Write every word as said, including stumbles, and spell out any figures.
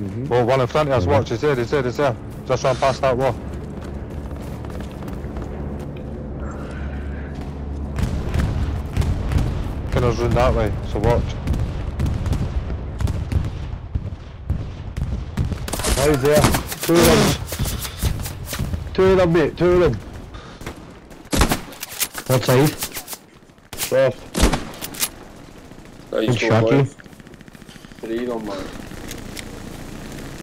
Mm-hmm. Well, one in front of us, watch, he's there, he's there, he's there. Just run past that wall. Kinder's run that way, so watch. Oh, he's there. Two of them. Two of them, mate. Two of them. What side? Left. Nice Good shot, you. Three on, man.